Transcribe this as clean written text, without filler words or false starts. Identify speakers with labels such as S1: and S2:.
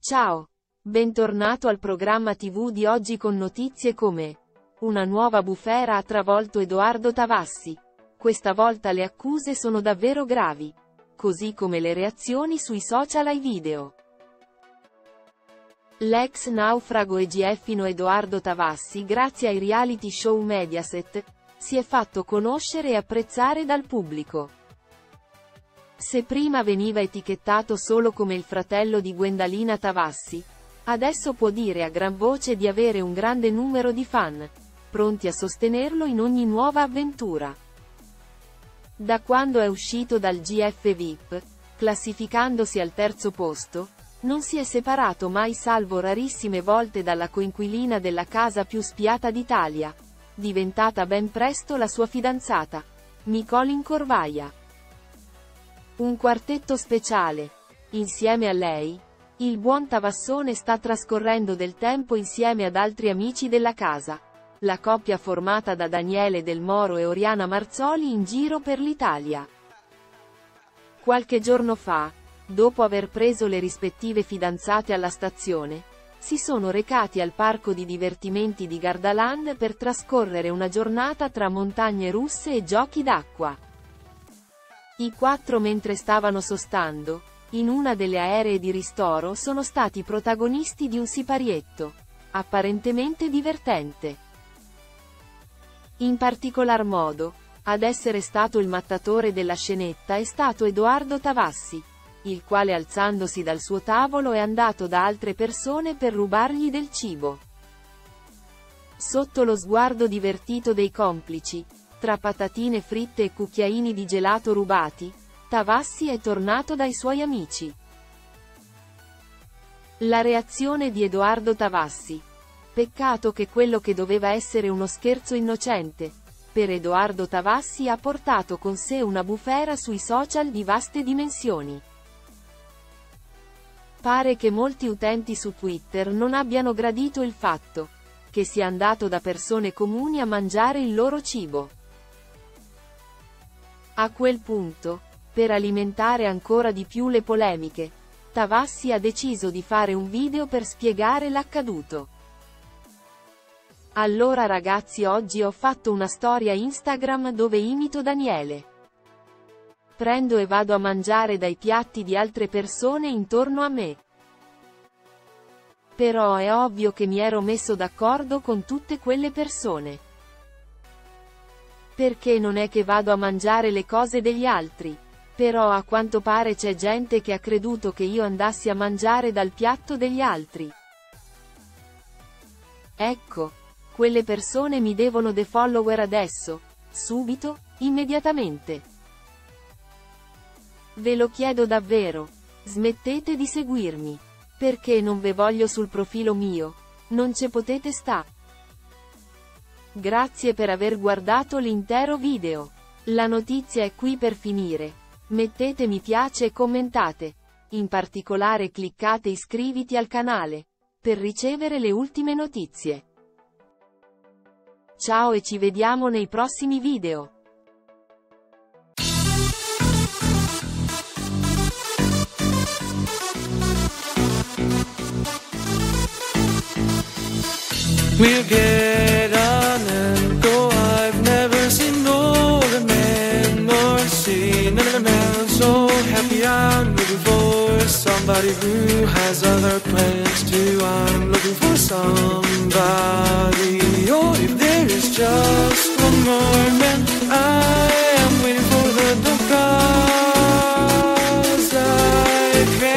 S1: Ciao! Bentornato al programma TV di oggi con notizie come: una nuova bufera ha travolto Edoardo Tavassi. Questa volta le accuse sono davvero gravi. Così come le reazioni sui social ai video. L'ex naufrago EGF-ino Edoardo Tavassi, grazie ai reality show Mediaset, si è fatto conoscere e apprezzare dal pubblico. Se prima veniva etichettato solo come il fratello di Gwendalina Tavassi, adesso può dire a gran voce di avere un grande numero di fan, pronti a sostenerlo in ogni nuova avventura. Da quando è uscito dal GF VIP, classificandosi al terzo posto, non si è separato mai salvo rarissime volte dalla coinquilina della casa più spiata d'Italia, diventata ben presto la sua fidanzata, Nicolin Corvaia. Un quartetto speciale. Insieme a lei, il buon Tavassone sta trascorrendo del tempo insieme ad altri amici della casa, la coppia formata da Daniele Del Moro e Oriana Marzoli in giro per l'Italia. Qualche giorno fa, dopo aver preso le rispettive fidanzate alla stazione, si sono recati al parco di divertimenti di Gardaland per trascorrere una giornata tra montagne russe e giochi d'acqua. I quattro, mentre stavano sostando, in una delle aeree di ristoro, sono stati protagonisti di un siparietto, apparentemente divertente. In particolar modo, ad essere stato il mattatore della scenetta è stato Edoardo Tavassi, il quale alzandosi dal suo tavolo è andato da altre persone per rubargli del cibo. Sotto lo sguardo divertito dei complici, tra patatine fritte e cucchiaini di gelato rubati, Tavassi è tornato dai suoi amici. La reazione di Edoardo Tavassi. Peccato che quello che doveva essere uno scherzo innocente, per Edoardo Tavassi ha portato con sé una bufera sui social di vaste dimensioni. Pare che molti utenti su Twitter non abbiano gradito il fatto che sia andato da persone comuni a mangiare il loro cibo. A quel punto, per alimentare ancora di più le polemiche, Tavassi ha deciso di fare un video per spiegare l'accaduto. Allora ragazzi, oggi ho fatto una storia Instagram dove imito Daniele. Prendo e vado a mangiare dai piatti di altre persone intorno a me. Però è ovvio che mi ero messo d'accordo con tutte quelle persone. Perché non è che vado a mangiare le cose degli altri. Però a quanto pare c'è gente che ha creduto che io andassi a mangiare dal piatto degli altri. Ecco. Quelle persone mi devono defollower adesso. Subito, immediatamente. Ve lo chiedo davvero. Smettete di seguirmi. Perché non ve voglio sul profilo mio. Non ce potete sta. Grazie per aver guardato l'intero video. La notizia è qui per finire. Mettete mi piace e commentate. In particolare cliccate iscriviti al canale, per ricevere le ultime notizie. Ciao e ci vediamo nei prossimi video.
S2: We'll get on and go. I've never seen no other man nor seen another man so happy. I'm looking for somebody who has other plans too. I'm looking for somebody. Oh, if there is just one more man, I am waiting for the door, 'cause I can't